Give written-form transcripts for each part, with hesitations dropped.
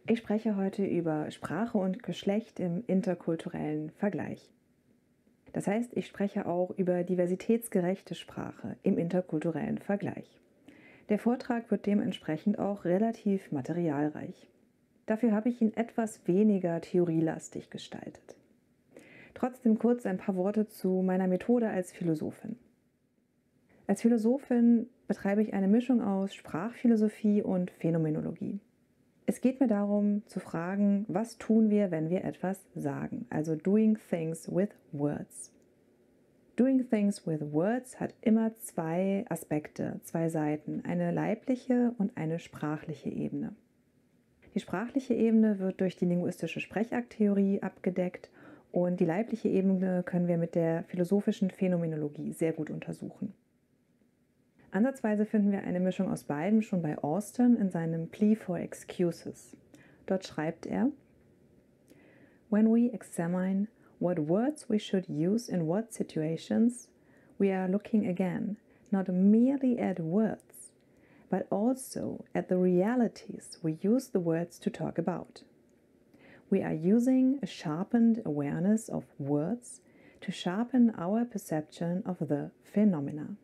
Ich spreche heute über Sprache und Geschlecht im interkulturellen Vergleich. Das heißt, ich spreche auch über diversitätsgerechte Sprache im interkulturellen Vergleich. Der Vortrag wird dementsprechend auch relativ materialreich. Dafür habe ich ihn etwas weniger theorielastig gestaltet. Trotzdem kurz ein paar Worte zu meiner Methode als Philosophin. Als Philosophin betreibe ich eine Mischung aus Sprachphilosophie und Phänomenologie. Es geht mir darum, zu fragen, was tun wir, wenn wir etwas sagen, also doing things with words. Doing things with words hat immer zwei Aspekte, zwei Seiten, eine leibliche und eine sprachliche Ebene. Die sprachliche Ebene wird durch die linguistische Sprechakttheorie abgedeckt und die leibliche Ebene können wir mit der philosophischen Phänomenologie sehr gut untersuchen. Ansatzweise finden wir eine Mischung aus beidem schon bei Austin in seinem Plea for Excuses. Dort schreibt er: When we examine what words we should use in what situations, we are looking again, not merely at words, but also at the realities we use the words to talk about. We are using a sharpened awareness of words to sharpen our perception of the phenomena.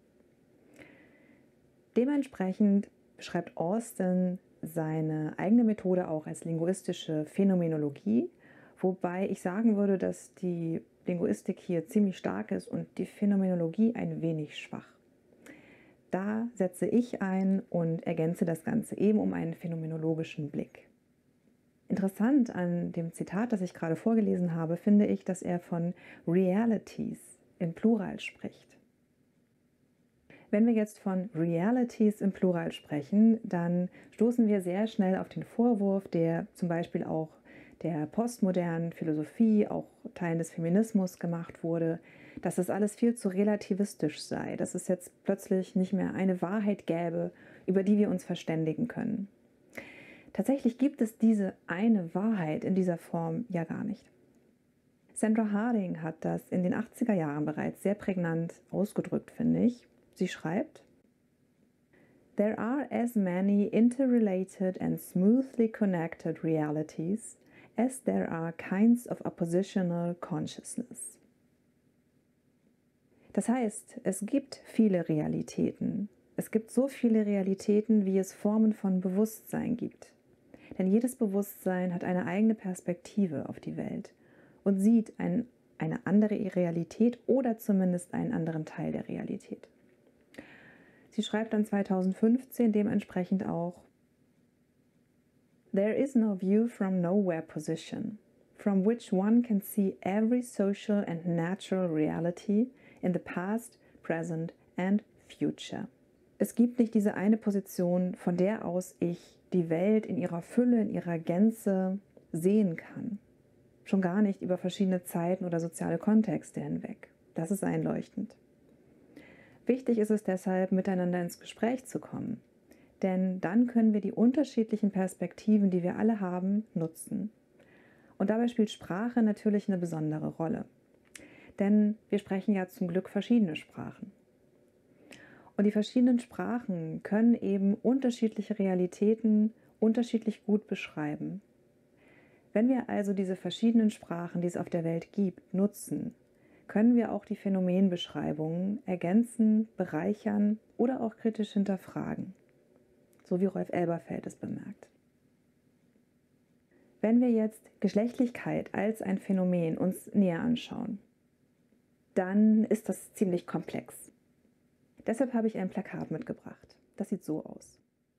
Dementsprechend beschreibt Austin seine eigene Methode auch als linguistische Phänomenologie, wobei ich sagen würde, dass die Linguistik hier ziemlich stark ist und die Phänomenologie ein wenig schwach. Da setze ich ein und ergänze das Ganze eben um einen phänomenologischen Blick. Interessant an dem Zitat, das ich gerade vorgelesen habe, finde ich, dass er von Realities im Plural spricht. Wenn wir jetzt von Realities im Plural sprechen, dann stoßen wir sehr schnell auf den Vorwurf, der zum Beispiel auch der postmodernen Philosophie, auch Teilen des Feminismus gemacht wurde, dass das alles viel zu relativistisch sei, dass es jetzt plötzlich nicht mehr eine Wahrheit gäbe, über die wir uns verständigen können. Tatsächlich gibt es diese eine Wahrheit in dieser Form ja gar nicht. Sandra Harding hat das in den 80er Jahren bereits sehr prägnant ausgedrückt, finde ich. Sie schreibt: There are as many interrelated and smoothly connected realities as there are kinds of oppositional consciousness. Das heißt, es gibt viele Realitäten. Es gibt so viele Realitäten, wie es Formen von Bewusstsein gibt. Denn jedes Bewusstsein hat eine eigene Perspektive auf die Welt und sieht eine andere Realität oder zumindest einen anderen Teil der Realität. Sie schreibt dann 2015 dementsprechend auch: There is no view from nowhere position, from which one can see every social and natural reality in the past, present and future. Es gibt nicht diese eine Position, von der aus ich die Welt in ihrer Fülle, in ihrer Gänze sehen kann. Schon gar nicht über verschiedene Zeiten oder soziale Kontexte hinweg. Das ist einleuchtend. Wichtig ist es deshalb, miteinander ins Gespräch zu kommen, denn dann können wir die unterschiedlichen Perspektiven, die wir alle haben, nutzen. Und dabei spielt Sprache natürlich eine besondere Rolle, denn wir sprechen ja zum Glück verschiedene Sprachen. Und die verschiedenen Sprachen können eben unterschiedliche Realitäten unterschiedlich gut beschreiben. Wenn wir also diese verschiedenen Sprachen, die es auf der Welt gibt, nutzen, können wir auch die Phänomenbeschreibungen ergänzen, bereichern oder auch kritisch hinterfragen, so wie Rolf Elberfeld es bemerkt. Wenn wir jetzt Geschlechtlichkeit als ein Phänomen uns näher anschauen, dann ist das ziemlich komplex. Deshalb habe ich ein Plakat mitgebracht. Das sieht so aus.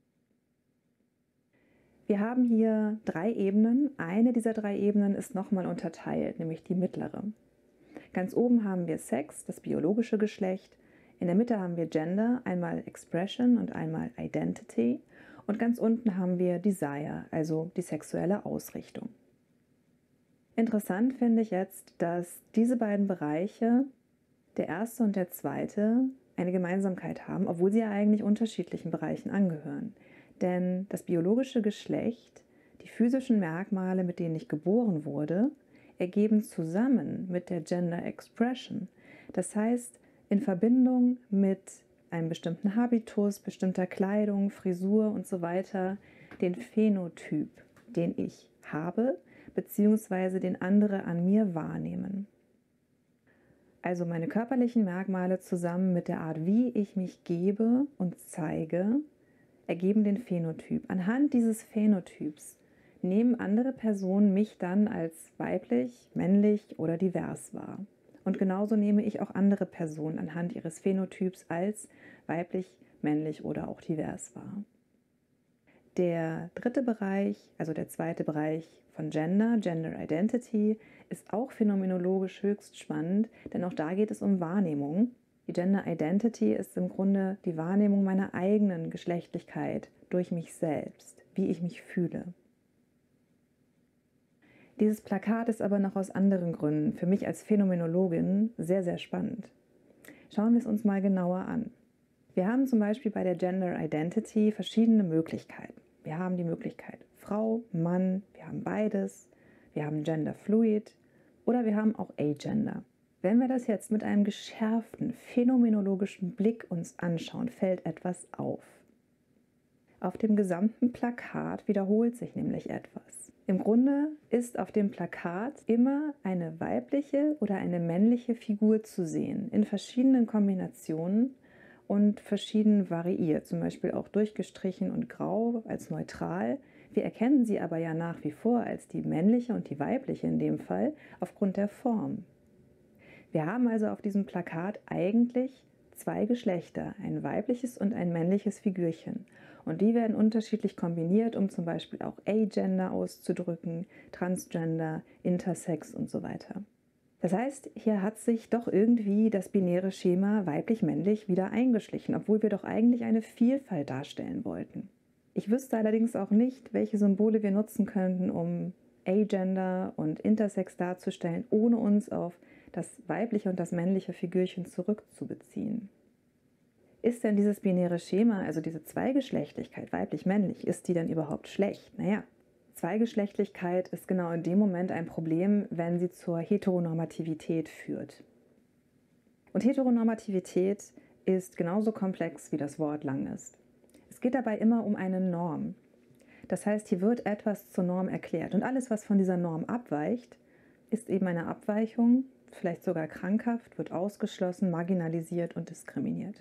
Wir haben hier 3 Ebenen. Eine dieser 3 Ebenen ist nochmal unterteilt, nämlich die mittlere. Ganz oben haben wir Sex, das biologische Geschlecht. In der Mitte haben wir Gender, einmal Expression und einmal Identity. Und ganz unten haben wir Desire, also die sexuelle Ausrichtung. Interessant finde ich jetzt, dass diese beiden Bereiche, der erste und der zweite, eine Gemeinsamkeit haben, obwohl sie ja eigentlich unterschiedlichen Bereichen angehören. Denn das biologische Geschlecht, die physischen Merkmale, mit denen ich geboren wurde, ergeben zusammen mit der Gender Expression, das heißt in Verbindung mit einem bestimmten Habitus, bestimmter Kleidung, Frisur und so weiter, den Phänotyp, den ich habe, beziehungsweise den andere an mir wahrnehmen. Also meine körperlichen Merkmale zusammen mit der Art, wie ich mich gebe und zeige, ergeben den Phänotyp. Anhand dieses Phänotyps nehmen andere Personen mich dann als weiblich, männlich oder divers wahr. Und genauso nehme ich auch andere Personen anhand ihres Phänotyps als weiblich, männlich oder auch divers wahr. Der dritte Bereich, also der zweite Bereich von Gender, Gender Identity, ist auch phänomenologisch höchst spannend, denn auch da geht es um Wahrnehmung. Die Gender Identity ist im Grunde die Wahrnehmung meiner eigenen Geschlechtlichkeit durch mich selbst, wie ich mich fühle. Dieses Plakat ist aber noch aus anderen Gründen für mich als Phänomenologin sehr, sehr spannend. Schauen wir es uns mal genauer an. Wir haben zum Beispiel bei der Gender Identity verschiedene Möglichkeiten. Wir haben die Möglichkeit Frau, Mann, wir haben beides, wir haben Gender Fluid oder wir haben auch Agender. Wenn wir das jetzt mit einem geschärften phänomenologischen Blick uns anschauen, fällt etwas auf. Auf dem gesamten Plakat wiederholt sich nämlich etwas. Im Grunde ist auf dem Plakat immer eine weibliche oder eine männliche Figur zu sehen, in verschiedenen Kombinationen und verschieden variiert, zum Beispiel auch durchgestrichen und grau als neutral. Wir erkennen sie aber ja nach wie vor als die männliche und die weibliche in dem Fall aufgrund der Form. Wir haben also auf diesem Plakat eigentlich zwei Geschlechter, ein weibliches und ein männliches Figürchen. Und die werden unterschiedlich kombiniert, um zum Beispiel auch Agender auszudrücken, Transgender, Intersex und so weiter. Das heißt, hier hat sich doch irgendwie das binäre Schema weiblich-männlich wieder eingeschlichen, obwohl wir doch eigentlich eine Vielfalt darstellen wollten. Ich wüsste allerdings auch nicht, welche Symbole wir nutzen könnten, um Agender und Intersex darzustellen, ohne uns auf das weibliche und das männliche Figürchen zurückzubeziehen. Ist denn dieses binäre Schema, also diese Zweigeschlechtlichkeit, weiblich-männlich, ist die denn überhaupt schlecht? Naja, Zweigeschlechtlichkeit ist genau in dem Moment ein Problem, wenn sie zur Heteronormativität führt. Und Heteronormativität ist genauso komplex, wie das Wort lang ist. Es geht dabei immer um eine Norm. Das heißt, hier wird etwas zur Norm erklärt. Und alles, was von dieser Norm abweicht, ist eben eine Abweichung, vielleicht sogar krankhaft, wird ausgeschlossen, marginalisiert und diskriminiert.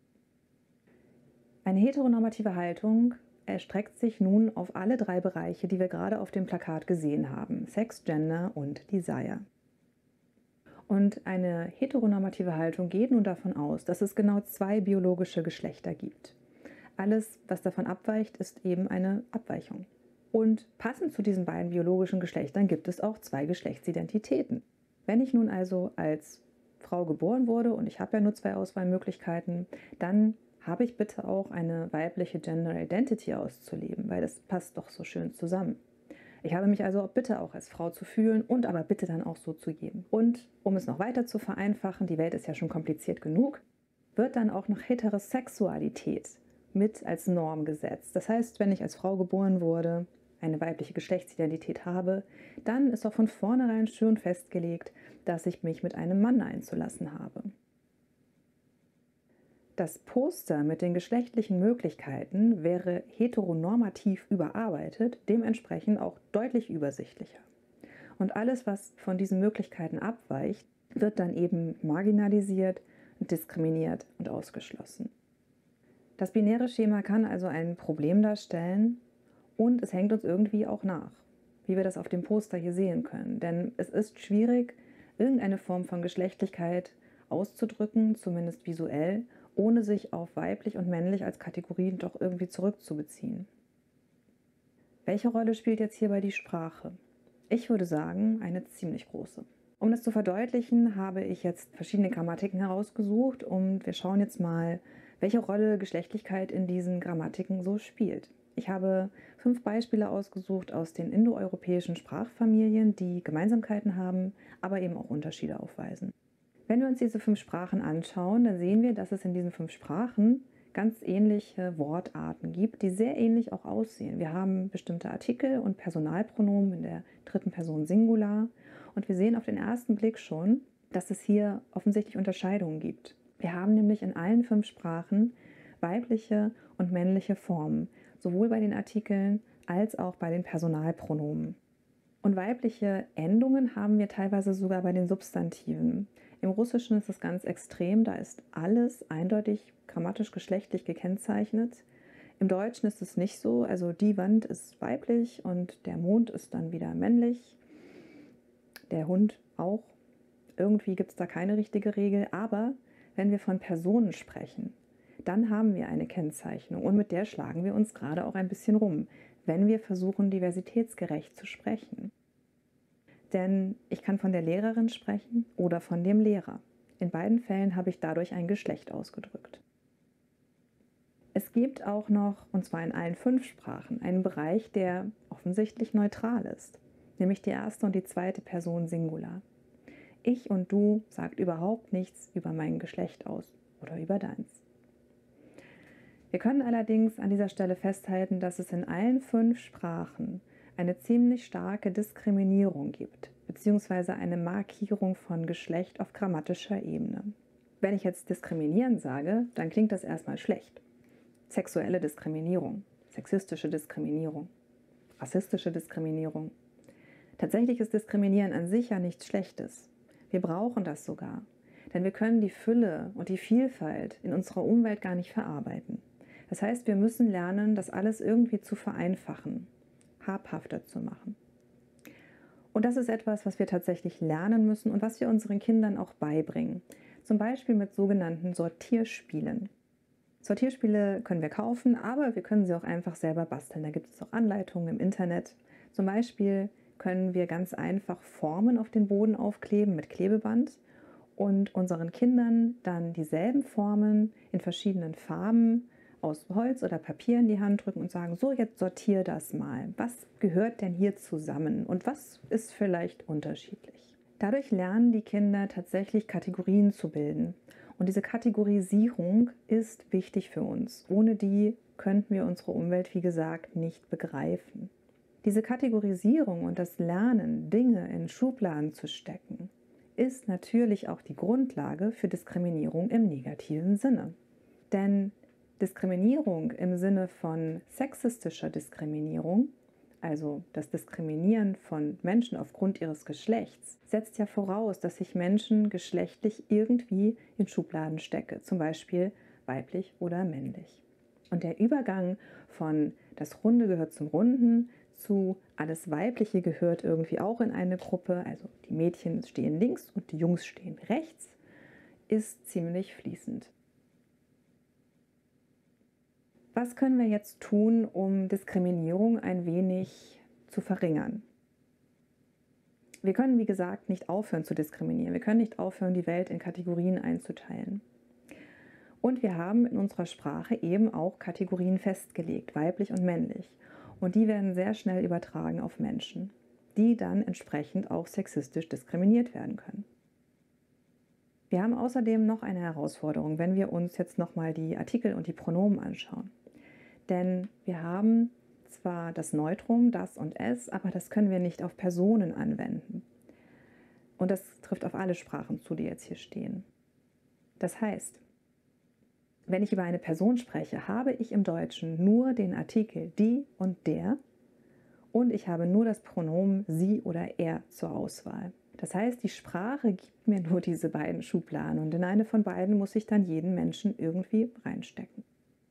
Eine heteronormative Haltung erstreckt sich nun auf alle drei Bereiche, die wir gerade auf dem Plakat gesehen haben: Sex, Gender und Desire. Und eine heteronormative Haltung geht nun davon aus, dass es genau zwei biologische Geschlechter gibt. Alles, was davon abweicht, ist eben eine Abweichung. Und passend zu diesen beiden biologischen Geschlechtern gibt es auch zwei Geschlechtsidentitäten. Wenn ich nun also als Frau geboren wurde und ich habe ja nur zwei Auswahlmöglichkeiten, dann habe ich bitte auch eine weibliche Gender Identity auszuleben, weil das passt doch so schön zusammen. Ich habe mich also bitte auch als Frau zu fühlen und aber bitte dann auch so zu geben. Und um es noch weiter zu vereinfachen, die Welt ist ja schon kompliziert genug, wird dann auch noch Heterosexualität mit als Norm gesetzt. Das heißt, wenn ich als Frau geboren wurde, eine weibliche Geschlechtsidentität habe, dann ist auch von vornherein schön festgelegt, dass ich mich mit einem Mann einzulassen habe. Das Poster mit den geschlechtlichen Möglichkeiten wäre heteronormativ überarbeitet, dementsprechend auch deutlich übersichtlicher. Und alles, was von diesen Möglichkeiten abweicht, wird dann eben marginalisiert, diskriminiert und ausgeschlossen. Das binäre Schema kann also ein Problem darstellen und es hängt uns irgendwie auch nach, wie wir das auf dem Poster hier sehen können. Denn es ist schwierig, irgendeine Form von Geschlechtlichkeit auszudrücken, zumindest visuell, ohne sich auf weiblich und männlich als Kategorien doch irgendwie zurückzubeziehen. Welche Rolle spielt jetzt hierbei die Sprache? Ich würde sagen, eine ziemlich große. Um das zu verdeutlichen, habe ich jetzt verschiedene Grammatiken herausgesucht und wir schauen jetzt mal, welche Rolle Geschlechtlichkeit in diesen Grammatiken so spielt. Ich habe 5 Beispiele ausgesucht aus den indoeuropäischen Sprachfamilien, die Gemeinsamkeiten haben, aber eben auch Unterschiede aufweisen. Wenn wir uns diese 5 Sprachen anschauen, dann sehen wir, dass es in diesen 5 Sprachen ganz ähnliche Wortarten gibt, die sehr ähnlich auch aussehen. Wir haben bestimmte Artikel und Personalpronomen in der dritten Person Singular und wir sehen auf den ersten Blick schon, dass es hier offensichtlich Unterscheidungen gibt. Wir haben nämlich in allen 5 Sprachen weibliche und männliche Formen, sowohl bei den Artikeln als auch bei den Personalpronomen. Und weibliche Endungen haben wir teilweise sogar bei den Substantiven. Im Russischen ist es ganz extrem, da ist alles eindeutig grammatisch geschlechtlich gekennzeichnet. Im Deutschen ist es nicht so, also die Wand ist weiblich und der Mond ist dann wieder männlich, der Hund auch. Irgendwie gibt es da keine richtige Regel, aber wenn wir von Personen sprechen, dann haben wir eine Kennzeichnung und mit der schlagen wir uns gerade auch ein bisschen rum, wenn wir versuchen, diversitätsgerecht zu sprechen. Denn ich kann von der Lehrerin sprechen oder von dem Lehrer. In beiden Fällen habe ich dadurch ein Geschlecht ausgedrückt. Es gibt auch noch, und zwar in allen 5 Sprachen, einen Bereich, der offensichtlich neutral ist, nämlich die erste und die zweite Person Singular. Ich und du sagt überhaupt nichts über mein Geschlecht aus oder über deins. Wir können allerdings an dieser Stelle festhalten, dass es in allen 5 Sprachen eine ziemlich starke Diskriminierung gibt, beziehungsweise eine Markierung von Geschlecht auf grammatischer Ebene. Wenn ich jetzt diskriminieren sage, dann klingt das erstmal schlecht. Sexuelle Diskriminierung, sexistische Diskriminierung, rassistische Diskriminierung. Tatsächlich ist Diskriminieren an sich ja nichts Schlechtes. Wir brauchen das sogar, denn wir können die Fülle und die Vielfalt in unserer Umwelt gar nicht verarbeiten. Das heißt, wir müssen lernen, das alles irgendwie zu vereinfachen, habhafter zu machen. Und das ist etwas, was wir tatsächlich lernen müssen und was wir unseren Kindern auch beibringen. Zum Beispiel mit sogenannten Sortierspielen. Sortierspiele können wir kaufen, aber wir können sie auch einfach selber basteln. Da gibt es auch Anleitungen im Internet. Zum Beispiel können wir ganz einfach Formen auf den Boden aufkleben mit Klebeband und unseren Kindern dann dieselben Formen in verschiedenen Farben aus Holz oder Papier in die Hand drücken und sagen, so, jetzt sortier das mal. Was gehört denn hier zusammen und was ist vielleicht unterschiedlich? Dadurch lernen die Kinder tatsächlich Kategorien zu bilden. Und diese Kategorisierung ist wichtig für uns. Ohne die könnten wir unsere Umwelt, wie gesagt, nicht begreifen. Diese Kategorisierung und das Lernen, Dinge in Schubladen zu stecken, ist natürlich auch die Grundlage für Diskriminierung im negativen Sinne. Denn Diskriminierung im Sinne von sexistischer Diskriminierung, also das Diskriminieren von Menschen aufgrund ihres Geschlechts, setzt ja voraus, dass ich Menschen geschlechtlich irgendwie in Schubladen stecke, zum Beispiel weiblich oder männlich. Und der Übergang von das Runde gehört zum Runden zu alles Weibliche gehört irgendwie auch in eine Gruppe, also die Mädchen stehen links und die Jungs stehen rechts, ist ziemlich fließend. Was können wir jetzt tun, um Diskriminierung ein wenig zu verringern? Wir können, wie gesagt, nicht aufhören zu diskriminieren. Wir können nicht aufhören, die Welt in Kategorien einzuteilen. Und wir haben in unserer Sprache eben auch Kategorien festgelegt, weiblich und männlich. Und die werden sehr schnell übertragen auf Menschen, die dann entsprechend auch sexistisch diskriminiert werden können. Wir haben außerdem noch eine Herausforderung, wenn wir uns jetzt nochmal die Artikel und die Pronomen anschauen. Denn wir haben zwar das Neutrum, das und es, aber das können wir nicht auf Personen anwenden. Und das trifft auf alle Sprachen zu, die jetzt hier stehen. Das heißt, wenn ich über eine Person spreche, habe ich im Deutschen nur den Artikel die und der und ich habe nur das Pronomen sie oder er zur Auswahl. Das heißt, die Sprache gibt mir nur diese beiden Schubladen und in eine von beiden muss ich dann jeden Menschen irgendwie reinstecken.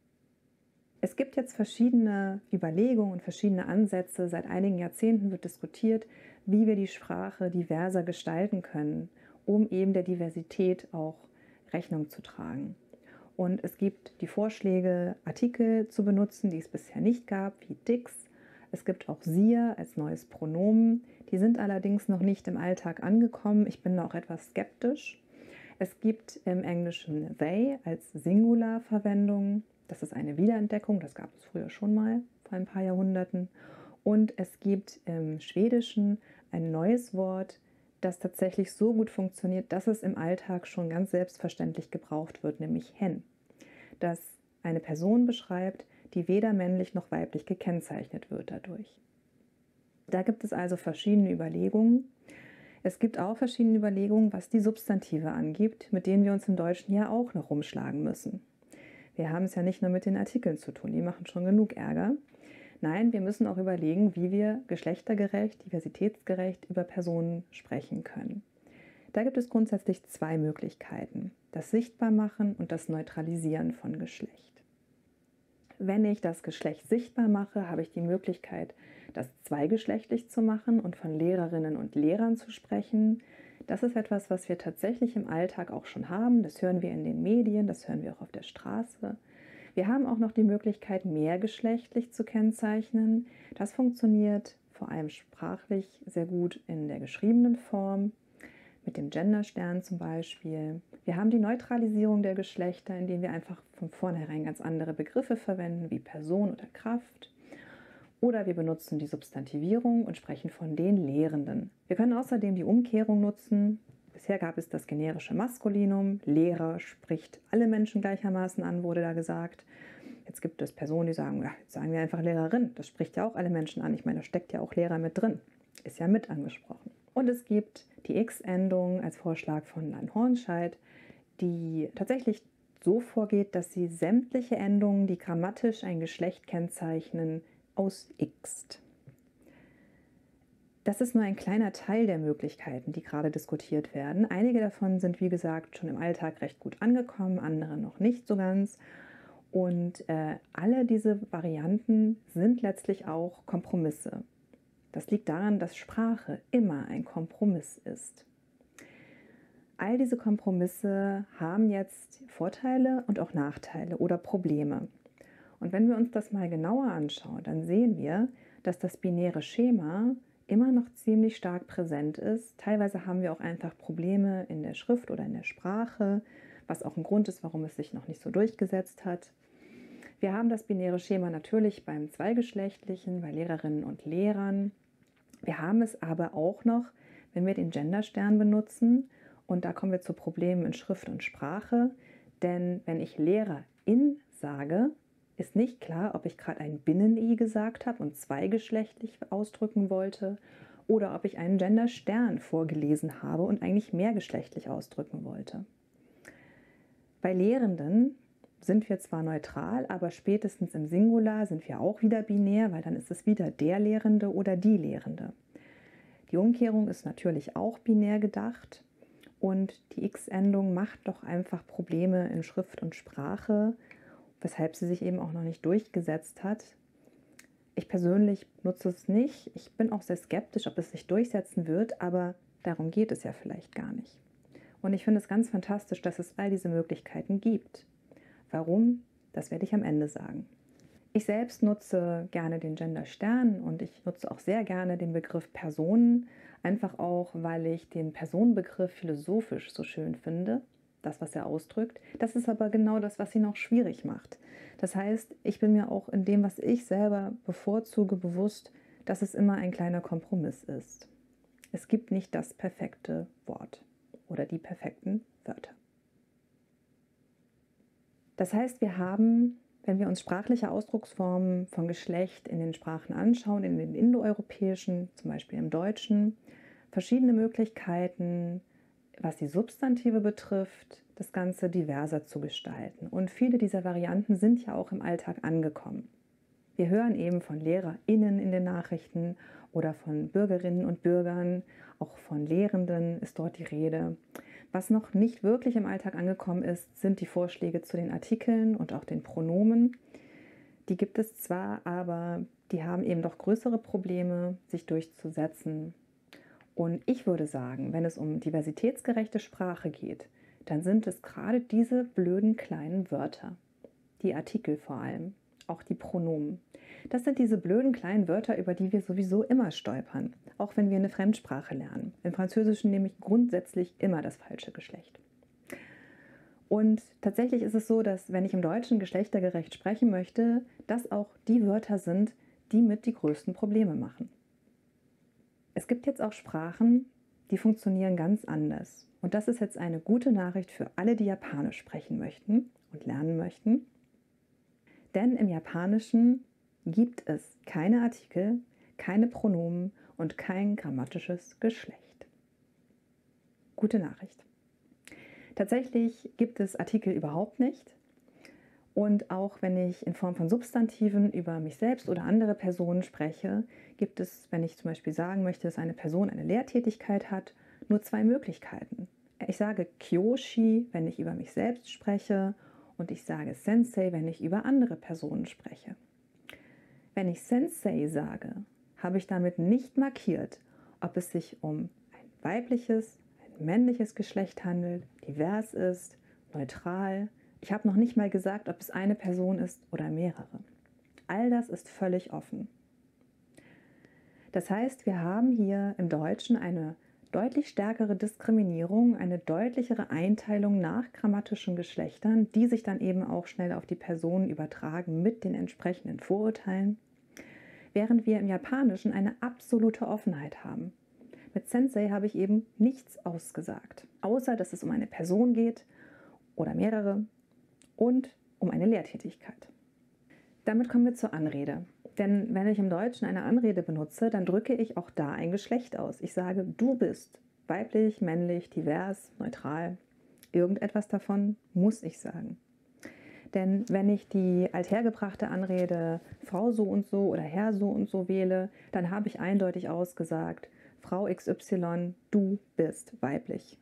Es gibt jetzt verschiedene Überlegungen und verschiedene Ansätze. Seit einigen Jahrzehnten wird diskutiert, wie wir die Sprache diverser gestalten können, um eben der Diversität auch Rechnung zu tragen. Und es gibt die Vorschläge, Artikel zu benutzen, die es bisher nicht gab, wie dix. Es gibt auch siehe als neues Pronomen. Die sind allerdings noch nicht im Alltag angekommen. Ich bin da auch etwas skeptisch. Es gibt im Englischen they als Singularverwendung. Das ist eine Wiederentdeckung, das gab es früher schon mal, vor ein paar Jahrhunderten. Und es gibt im Schwedischen ein neues Wort, das tatsächlich so gut funktioniert, dass es im Alltag schon ganz selbstverständlich gebraucht wird, nämlich hen, das eine Person beschreibt, die weder männlich noch weiblich gekennzeichnet wird dadurch. Da gibt es also verschiedene Überlegungen. Es gibt auch verschiedene Überlegungen, was die Substantive angibt, mit denen wir uns im Deutschen ja auch noch rumschlagen müssen. Wir haben es ja nicht nur mit den Artikeln zu tun, die machen schon genug Ärger. Nein, wir müssen auch überlegen, wie wir geschlechtergerecht, diversitätsgerecht über Personen sprechen können. Da gibt es grundsätzlich zwei Möglichkeiten: das Sichtbarmachen und das Neutralisieren von Geschlecht. Wenn ich das Geschlecht sichtbar mache, habe ich die Möglichkeit, das zweigeschlechtlich zu machen und von Lehrerinnen und Lehrern zu sprechen. Das ist etwas, was wir tatsächlich im Alltag auch schon haben. Das hören wir in den Medien, das hören wir auch auf der Straße. Wir haben auch noch die Möglichkeit, mehrgeschlechtlich zu kennzeichnen. Das funktioniert vor allem sprachlich sehr gut in der geschriebenen Form, mit dem Genderstern zum Beispiel. Wir haben die Neutralisierung der Geschlechter, indem wir einfach von vornherein ganz andere Begriffe verwenden, wie Person oder Kraft. Oder wir benutzen die Substantivierung und sprechen von den Lehrenden. Wir können außerdem die Umkehrung nutzen. Bisher gab es das generische Maskulinum. Lehrer spricht alle Menschen gleichermaßen an, wurde da gesagt. Jetzt gibt es Personen, die sagen, ja, jetzt sagen wir einfach Lehrerin. Das spricht ja auch alle Menschen an. Ich meine, da steckt ja auch Lehrer mit drin. Ist ja mit angesprochen. Und es gibt die X-Endung als Vorschlag von Lan-Hornscheid, die tatsächlich so vorgeht, dass sie sämtliche Endungen, die grammatisch ein Geschlecht kennzeichnen, aus-Xt. Das ist nur ein kleiner Teil der Möglichkeiten, die gerade diskutiert werden. Einige davon sind, wie gesagt, schon im Alltag recht gut angekommen, andere noch nicht so ganz. Und alle diese Varianten sind letztlich auch Kompromisse. Das liegt daran, dass Sprache immer ein Kompromiss ist. All diese Kompromisse haben jetzt Vorteile und auch Nachteile oder Probleme. Und wenn wir uns das mal genauer anschauen, dann sehen wir, dass das binäre Schema immer noch ziemlich stark präsent ist. Teilweise haben wir auch einfach Probleme in der Schrift oder in der Sprache, was auch ein Grund ist, warum es sich noch nicht so durchgesetzt hat. Wir haben das binäre Schema natürlich beim Zweigeschlechtlichen, bei Lehrerinnen und Lehrern. Wir haben es aber auch noch, wenn wir den Genderstern benutzen. Und da kommen wir zu Problemen in Schrift und Sprache. Denn wenn ich Lehrerin sage, ist nicht klar, ob ich gerade ein Binnen-I gesagt habe und zweigeschlechtlich ausdrücken wollte oder ob ich einen Genderstern vorgelesen habe und eigentlich mehrgeschlechtlich ausdrücken wollte. Bei Lehrenden sind wir zwar neutral, aber spätestens im Singular sind wir auch wieder binär, weil dann ist es wieder der Lehrende oder die Lehrende. Die Umkehrung ist natürlich auch binär gedacht und die X-Endung macht doch einfach Probleme in Schrift und Sprache, weshalb sie sich eben auch noch nicht durchgesetzt hat. Ich persönlich nutze es nicht. Ich bin auch sehr skeptisch, ob es sich durchsetzen wird, aber darum geht es ja vielleicht gar nicht. Und ich finde es ganz fantastisch, dass es all diese Möglichkeiten gibt. Warum? Das werde ich am Ende sagen. Ich selbst nutze gerne den Genderstern und ich nutze auch sehr gerne den Begriff Personen, einfach auch, weil ich den Personenbegriff philosophisch so schön finde. Das, was er ausdrückt. Das ist aber genau das, was ihn auch schwierig macht. Das heißt, ich bin mir auch in dem, was ich selber bevorzuge, bewusst, dass es immer ein kleiner Kompromiss ist. Es gibt nicht das perfekte Wort oder die perfekten Wörter. Das heißt, wir haben, wenn wir uns sprachliche Ausdrucksformen von Geschlecht in den Sprachen anschauen, in den indoeuropäischen, zum Beispiel im Deutschen, verschiedene Möglichkeiten, was die Substantive betrifft, das Ganze diverser zu gestalten. Und viele dieser Varianten sind ja auch im Alltag angekommen. Wir hören eben von LehrerInnen in den Nachrichten oder von Bürgerinnen und Bürgern, auch von Lehrenden ist dort die Rede. Was noch nicht wirklich im Alltag angekommen ist, sind die Vorschläge zu den Artikeln und auch den Pronomen. Die gibt es zwar, aber die haben eben doch größere Probleme, sich durchzusetzen. Und ich würde sagen, wenn es um diversitätsgerechte Sprache geht, dann sind es gerade diese blöden kleinen Wörter. Die Artikel vor allem, auch die Pronomen. Das sind diese blöden kleinen Wörter, über die wir sowieso immer stolpern, auch wenn wir eine Fremdsprache lernen. Im Französischen nämlich grundsätzlich immer das falsche Geschlecht. Und tatsächlich ist es so, dass wenn ich im Deutschen geschlechtergerecht sprechen möchte, das auch die Wörter sind, die mit die größten Probleme machen. Es gibt jetzt auch Sprachen, die funktionieren ganz anders. Und das ist jetzt eine gute Nachricht für alle, die Japanisch sprechen möchten und lernen möchten. Denn im Japanischen gibt es keine Artikel, keine Pronomen und kein grammatisches Geschlecht. Gute Nachricht. Tatsächlich gibt es Artikel überhaupt nicht. Und auch wenn ich in Form von Substantiven über mich selbst oder andere Personen spreche, gibt es, wenn ich zum Beispiel sagen möchte, dass eine Person eine Lehrtätigkeit hat, nur zwei Möglichkeiten. Ich sage Kyoshi, wenn ich über mich selbst spreche, und ich sage Sensei, wenn ich über andere Personen spreche. Wenn ich Sensei sage, habe ich damit nicht markiert, ob es sich um ein weibliches, ein männliches Geschlecht handelt, divers ist, neutral. Ich habe noch nicht mal gesagt, ob es eine Person ist oder mehrere. All das ist völlig offen. Das heißt, wir haben hier im Deutschen eine deutlich stärkere Diskriminierung, eine deutlichere Einteilung nach grammatischen Geschlechtern, die sich dann eben auch schnell auf die Personen übertragen mit den entsprechenden Vorurteilen, während wir im Japanischen eine absolute Offenheit haben. Mit Sensei habe ich eben nichts ausgesagt, außer dass es um eine Person geht oder mehrere und um eine Lehrtätigkeit. Damit kommen wir zur Anrede. Denn wenn ich im Deutschen eine Anrede benutze, dann drücke ich auch da ein Geschlecht aus. Ich sage, du bist weiblich, männlich, divers, neutral. Irgendetwas davon muss ich sagen. Denn wenn ich die althergebrachte Anrede Frau so und so oder Herr so und so wähle, dann habe ich eindeutig ausgesagt, Frau XY, du bist weiblich.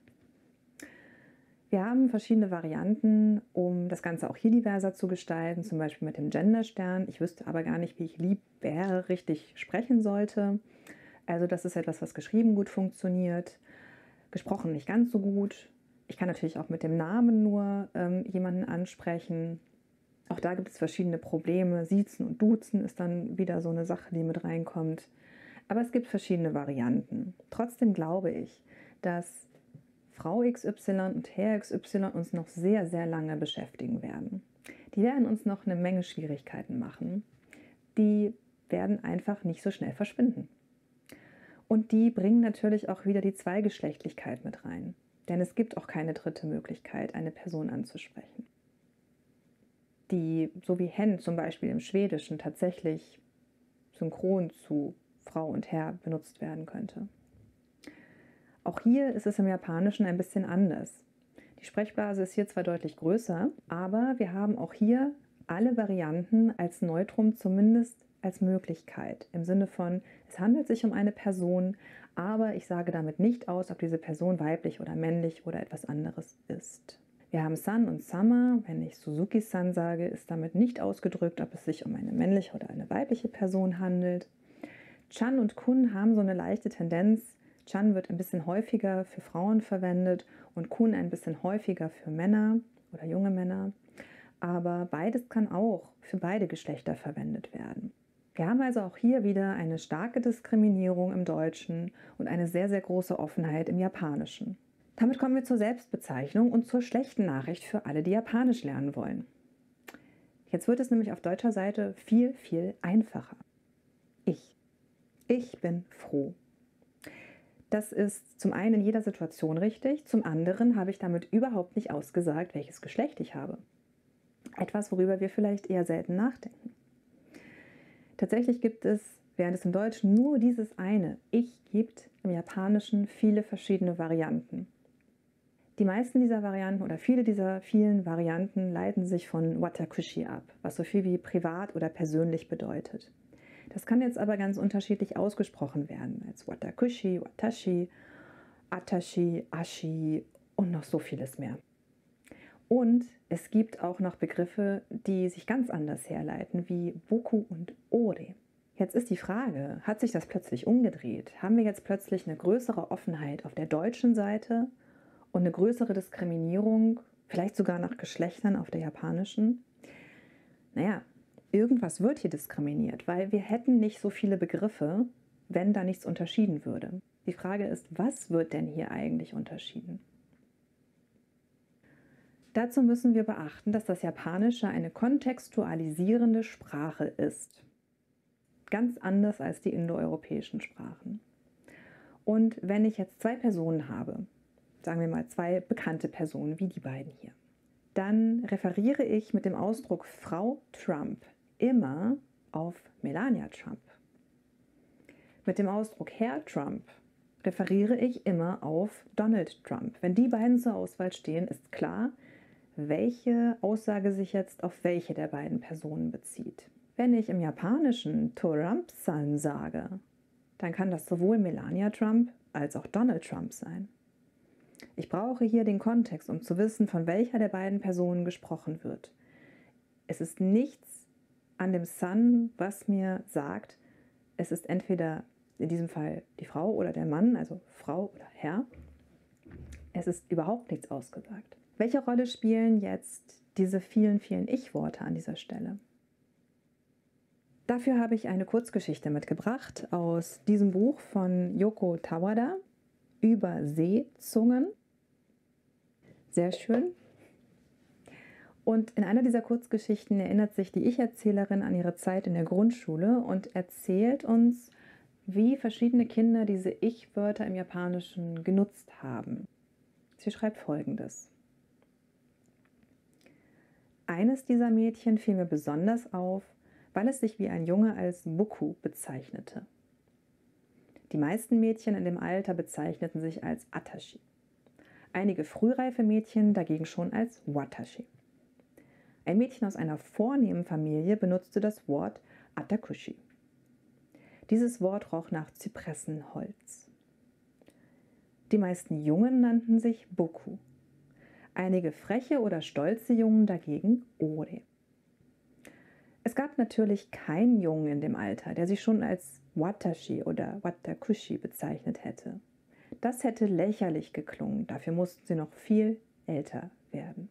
Wir haben verschiedene Varianten, um das Ganze auch hier diverser zu gestalten, zum Beispiel mit dem Genderstern. Ich wüsste aber gar nicht, wie ich lieber richtig sprechen sollte. Also das ist etwas, was geschrieben gut funktioniert, gesprochen nicht ganz so gut. Ich kann natürlich auch mit dem Namen nur jemanden ansprechen. Auch da gibt es verschiedene Probleme. Siezen und Duzen ist dann wieder so eine Sache, die mit reinkommt. Aber es gibt verschiedene Varianten. Trotzdem glaube ich, dass Frau XY und Herr XY uns noch sehr, sehr lange beschäftigen werden. Die werden uns noch eine Menge Schwierigkeiten machen. Die werden einfach nicht so schnell verschwinden. Und die bringen natürlich auch wieder die Zweigeschlechtlichkeit mit rein. Denn es gibt auch keine dritte Möglichkeit, eine Person anzusprechen. Die, so wie hen zum Beispiel im Schwedischen, tatsächlich synchron zu Frau und Herr benutzt werden könnte. Auch hier ist es im Japanischen ein bisschen anders. Die Sprechblase ist hier zwar deutlich größer, aber wir haben auch hier alle Varianten als Neutrum zumindest als Möglichkeit. Im Sinne von, es handelt sich um eine Person, aber ich sage damit nicht aus, ob diese Person weiblich oder männlich oder etwas anderes ist. Wir haben San und Sama. Wenn ich Suzuki-san sage, ist damit nicht ausgedrückt, ob es sich um eine männliche oder eine weibliche Person handelt. Chan und Kun haben so eine leichte Tendenz. Chan wird ein bisschen häufiger für Frauen verwendet und Kun ein bisschen häufiger für Männer oder junge Männer. Aber beides kann auch für beide Geschlechter verwendet werden. Wir haben also auch hier wieder eine starke Diskriminierung im Deutschen und eine sehr, sehr große Offenheit im Japanischen. Damit kommen wir zur Selbstbezeichnung und zur schlechten Nachricht für alle, die Japanisch lernen wollen. Jetzt wird es nämlich auf deutscher Seite viel, viel einfacher. Ich bin froh. Das ist zum einen in jeder Situation richtig, zum anderen habe ich damit überhaupt nicht ausgesagt, welches Geschlecht ich habe. Etwas, worüber wir vielleicht eher selten nachdenken. Tatsächlich gibt es, während es im Deutschen nur dieses eine Ich gibt, im Japanischen viele verschiedene Varianten. Die meisten dieser Varianten oder viele dieser vielen Varianten leiten sich von Watakushi ab, was so viel wie privat oder persönlich bedeutet. Das kann jetzt aber ganz unterschiedlich ausgesprochen werden, als Watakushi, Watashi, Atashi, Ashi und noch so vieles mehr. Und es gibt auch noch Begriffe, die sich ganz anders herleiten, wie Boku und Ore. Jetzt ist die Frage, hat sich das plötzlich umgedreht? Haben wir jetzt plötzlich eine größere Offenheit auf der deutschen Seite und eine größere Diskriminierung, vielleicht sogar nach Geschlechtern auf der japanischen? Naja, irgendwas wird hier diskriminiert, weil wir hätten nicht so viele Begriffe, wenn da nichts unterschieden würde. Die Frage ist, was wird denn hier eigentlich unterschieden? Dazu müssen wir beachten, dass das Japanische eine kontextualisierende Sprache ist. Ganz anders als die indoeuropäischen Sprachen. Und wenn ich jetzt zwei Personen habe, sagen wir mal zwei bekannte Personen wie die beiden hier, dann referiere ich mit dem Ausdruck Frau Trump immer auf Melania Trump. Mit dem Ausdruck Herr Trump referiere ich immer auf Donald Trump. Wenn die beiden zur Auswahl stehen, ist klar, welche Aussage sich jetzt auf welche der beiden Personen bezieht. Wenn ich im Japanischen Trump-san sage, dann kann das sowohl Melania Trump als auch Donald Trump sein. Ich brauche hier den Kontext, um zu wissen, von welcher der beiden Personen gesprochen wird. Es ist nichts an dem San, was mir sagt, es ist entweder in diesem Fall die Frau oder der Mann, also Frau oder Herr. Es ist überhaupt nichts ausgesagt. Welche Rolle spielen jetzt diese vielen, vielen Ich-Worte an dieser Stelle? Dafür habe ich eine Kurzgeschichte mitgebracht aus diesem Buch von Yoko Tawada über Seezungen. Sehr schön. Und in einer dieser Kurzgeschichten erinnert sich die Ich-Erzählerin an ihre Zeit in der Grundschule und erzählt uns, wie verschiedene Kinder diese Ich-Wörter im Japanischen genutzt haben. Sie schreibt Folgendes. Eines dieser Mädchen fiel mir besonders auf, weil es sich wie ein Junge als Boku bezeichnete. Die meisten Mädchen in dem Alter bezeichneten sich als Atashi. Einige frühreife Mädchen dagegen schon als Watashi. Ein Mädchen aus einer vornehmen Familie benutzte das Wort Atakushi. Dieses Wort roch nach Zypressenholz. Die meisten Jungen nannten sich Boku. Einige freche oder stolze Jungen dagegen Ore. Es gab natürlich keinen Jungen in dem Alter, der sich schon als Watashi oder Watakushi bezeichnet hätte. Das hätte lächerlich geklungen, dafür mussten sie noch viel älter werden.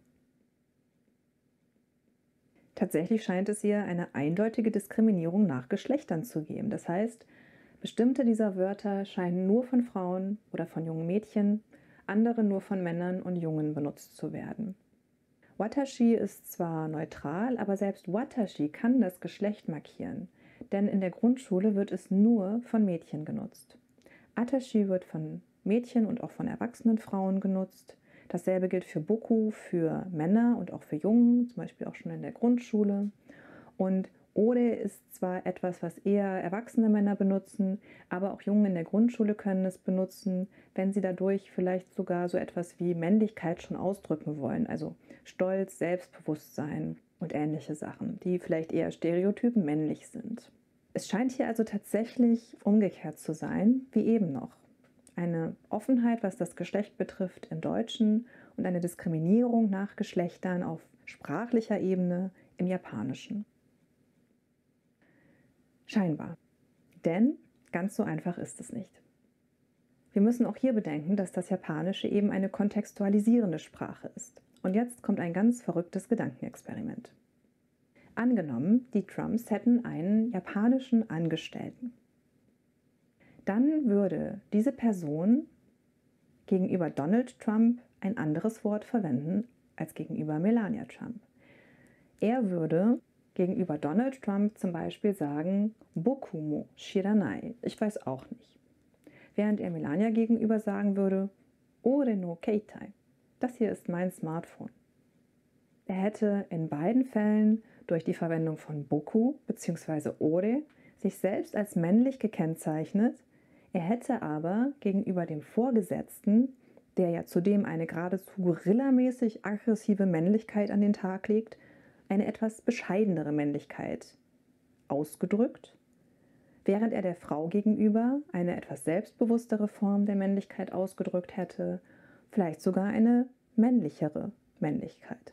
Tatsächlich scheint es ihr eine eindeutige Diskriminierung nach Geschlechtern zu geben. Das heißt, bestimmte dieser Wörter scheinen nur von Frauen oder von jungen Mädchen, andere nur von Männern und Jungen benutzt zu werden. Watashi ist zwar neutral, aber selbst Watashi kann das Geschlecht markieren, denn in der Grundschule wird es nur von Mädchen genutzt. Atashi wird von Mädchen und auch von erwachsenen Frauen genutzt. Dasselbe gilt für Boku, für Männer und auch für Jungen, zum Beispiel auch schon in der Grundschule. Und Ore ist zwar etwas, was eher erwachsene Männer benutzen, aber auch Jungen in der Grundschule können es benutzen, wenn sie dadurch vielleicht sogar so etwas wie Männlichkeit schon ausdrücken wollen, also Stolz, Selbstbewusstsein und ähnliche Sachen, die vielleicht eher stereotypen männlich sind. Es scheint hier also tatsächlich umgekehrt zu sein, wie eben noch. Eine Offenheit, was das Geschlecht betrifft, im Deutschen und eine Diskriminierung nach Geschlechtern auf sprachlicher Ebene im Japanischen. Scheinbar. Denn ganz so einfach ist es nicht. Wir müssen auch hier bedenken, dass das Japanische eben eine kontextualisierende Sprache ist. Und jetzt kommt ein ganz verrücktes Gedankenexperiment. Angenommen, die Trumps hätten einen japanischen Angestellten. Dann würde diese Person gegenüber Donald Trump ein anderes Wort verwenden als gegenüber Melania Trump. Er würde gegenüber Donald Trump zum Beispiel sagen, Boku mo shiranai, ich weiß auch nicht. Während er Melania gegenüber sagen würde, Ore no keitai, das hier ist mein Smartphone. Er hätte in beiden Fällen durch die Verwendung von Boku bzw. Ore sich selbst als männlich gekennzeichnet. Er hätte aber gegenüber dem Vorgesetzten, der ja zudem eine geradezu gorillamäßig aggressive Männlichkeit an den Tag legt, eine etwas bescheidenere Männlichkeit ausgedrückt, während er der Frau gegenüber eine etwas selbstbewusstere Form der Männlichkeit ausgedrückt hätte, vielleicht sogar eine männlichere Männlichkeit.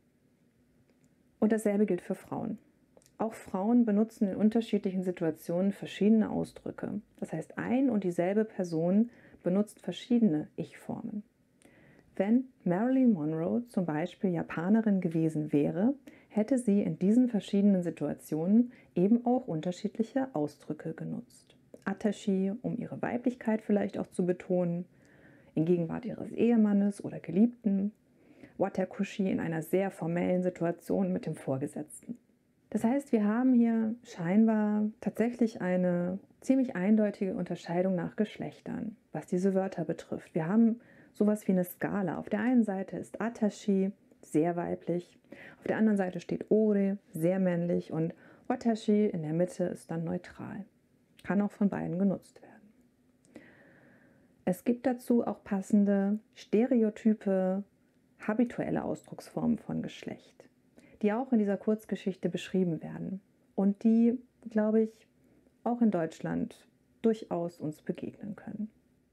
Und dasselbe gilt für Frauen. Auch Frauen benutzen in unterschiedlichen Situationen verschiedene Ausdrücke. Das heißt, ein und dieselbe Person benutzt verschiedene Ich-Formen. Wenn Marilyn Monroe zum Beispiel Japanerin gewesen wäre, hätte sie in diesen verschiedenen Situationen eben auch unterschiedliche Ausdrücke genutzt. Atashi, um ihre Weiblichkeit vielleicht auch zu betonen, in Gegenwart ihres Ehemannes oder Geliebten, Watakushi in einer sehr formellen Situation mit dem Vorgesetzten. Das heißt, wir haben hier scheinbar tatsächlich eine ziemlich eindeutige Unterscheidung nach Geschlechtern, was diese Wörter betrifft. Wir haben sowas wie eine Skala. Auf der einen Seite ist Atashi sehr weiblich, auf der anderen Seite steht Ore, sehr männlich, und Watashi in der Mitte ist dann neutral. Kann auch von beiden genutzt werden. Es gibt dazu auch passende Stereotype, habituelle Ausdrucksformen von Geschlecht, die auch in dieser Kurzgeschichte beschrieben werden und die, glaube ich, auch in Deutschland durchaus uns begegnen können.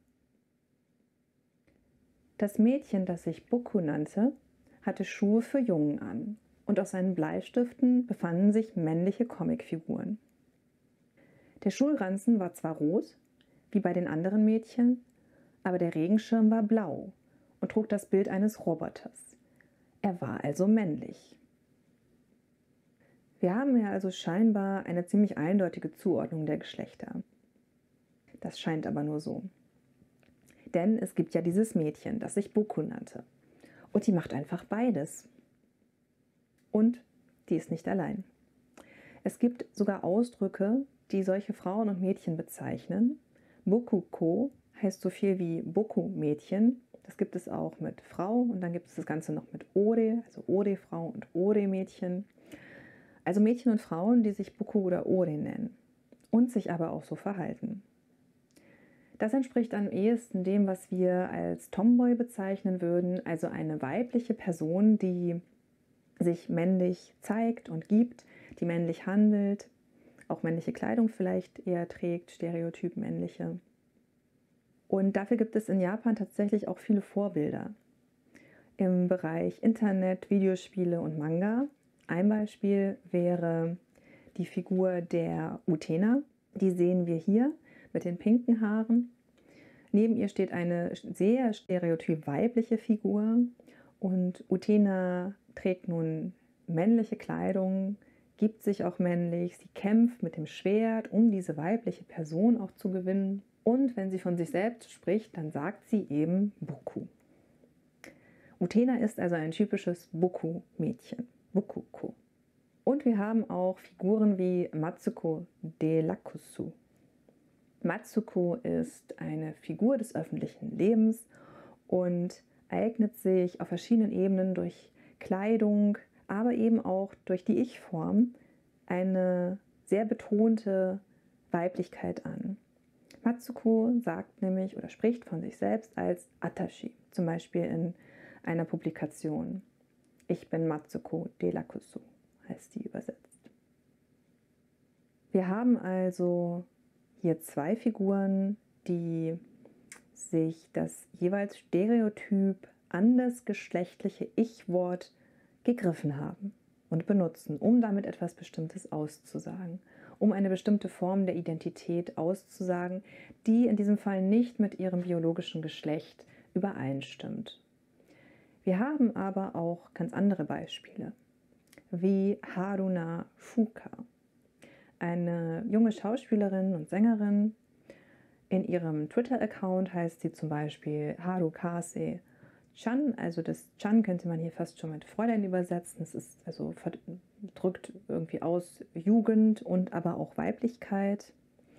Das Mädchen, das sich Boku nannte, hatte Schuhe für Jungen an und auf seinen Bleistiften befanden sich männliche Comicfiguren. Der Schulranzen war zwar rot, wie bei den anderen Mädchen, aber der Regenschirm war blau und trug das Bild eines Roboters. Er war also männlich. Wir haben hier also scheinbar eine ziemlich eindeutige Zuordnung der Geschlechter. Das scheint aber nur so. Denn es gibt ja dieses Mädchen, das sich Boku nannte. Und die macht einfach beides. Und die ist nicht allein. Es gibt sogar Ausdrücke, die solche Frauen und Mädchen bezeichnen. Bokuko heißt so viel wie Boku-Mädchen. Das gibt es auch mit Frau und dann gibt es das Ganze noch mit Ore, also Ore-Frau und Ore-Mädchen. Also Mädchen und Frauen, die sich Boku oder Ore nennen und sich aber auch so verhalten. Das entspricht am ehesten dem, was wir als Tomboy bezeichnen würden, also eine weibliche Person, die sich männlich zeigt und gibt, die männlich handelt, auch männliche Kleidung vielleicht eher trägt, stereotyp männliche. Und dafür gibt es in Japan tatsächlich auch viele Vorbilder im Bereich Internet, Videospiele und Manga. Ein Beispiel wäre die Figur der Utena. Die sehen wir hier mit den pinken Haaren. Neben ihr steht eine sehr stereotyp weibliche Figur und Utena trägt nun männliche Kleidung, gibt sich auch männlich, sie kämpft mit dem Schwert, um diese weibliche Person auch zu gewinnen. Und wenn sie von sich selbst spricht, dann sagt sie eben Boku. Utena ist also ein typisches Boku-Mädchen, Bokuko. Und wir haben auch Figuren wie Matsuko de Lakusu. Matsuko ist eine Figur des öffentlichen Lebens und eignet sich auf verschiedenen Ebenen durch Kleidung, aber eben auch durch die Ich-Form eine sehr betonte Weiblichkeit an. Matsuko sagt nämlich oder spricht von sich selbst als Atashi, zum Beispiel in einer Publikation. Ich bin Matsuko de Lakusu, heißt die übersetzt. Wir haben also hier zwei Figuren, die sich das jeweils stereotyp andersgeschlechtliche Ich-Wort gegriffen haben und benutzen, um damit etwas Bestimmtes auszusagen, um eine bestimmte Form der Identität auszusagen, die in diesem Fall nicht mit ihrem biologischen Geschlecht übereinstimmt. Wir haben aber auch ganz andere Beispiele, wie Haruna Fuka, eine junge Schauspielerin und Sängerin. In ihrem Twitter-Account heißt sie zum Beispiel Harukase Chan, also das Chan könnte man hier fast schon mit Fräulein übersetzen. Es ist also drückt irgendwie aus Jugend und aber auch Weiblichkeit.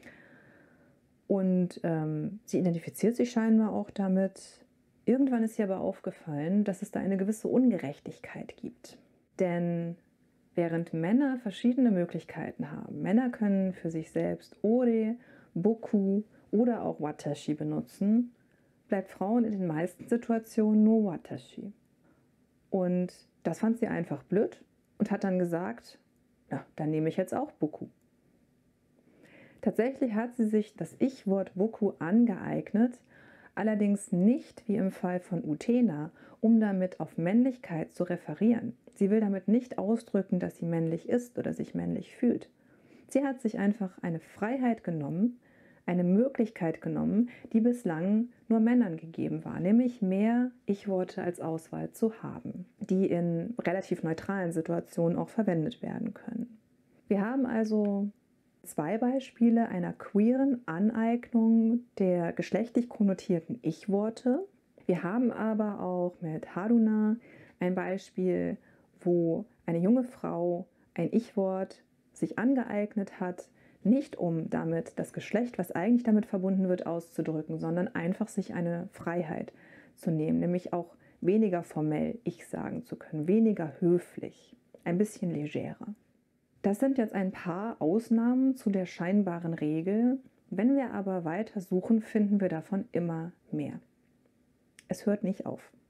Und sie identifiziert sich scheinbar auch damit. Irgendwann ist ihr aber aufgefallen, dass es da eine gewisse Ungerechtigkeit gibt. Denn während Männer verschiedene Möglichkeiten haben, Männer können für sich selbst Ore, Boku oder auch Watashi benutzen, bleibt Frauen in den meisten Situationen nur Watashi. Und das fand sie einfach blöd und hat dann gesagt, na, dann nehme ich jetzt auch Boku. Tatsächlich hat sie sich das Ich-Wort Boku angeeignet, allerdings nicht wie im Fall von Utena, um damit auf Männlichkeit zu referieren. Sie will damit nicht ausdrücken, dass sie männlich ist oder sich männlich fühlt. Sie hat sich einfach eine Freiheit genommen, eine Möglichkeit genommen, die bislang nur Männern gegeben war, nämlich mehr Ich-Worte als Auswahl zu haben, die in relativ neutralen Situationen auch verwendet werden können. Wir haben also zwei Beispiele einer queeren Aneignung der geschlechtlich konnotierten Ich-Worte. Wir haben aber auch mit Haruna ein Beispiel, wo eine junge Frau ein Ich-Wort sich angeeignet hat, nicht um damit das Geschlecht, was eigentlich damit verbunden wird, auszudrücken, sondern einfach sich eine Freiheit zu nehmen, nämlich auch weniger formell Ich sagen zu können, weniger höflich, ein bisschen legerer. Das sind jetzt ein paar Ausnahmen zu der scheinbaren Regel. Wenn wir aber weiter suchen, finden wir davon immer mehr. Es hört nicht auf.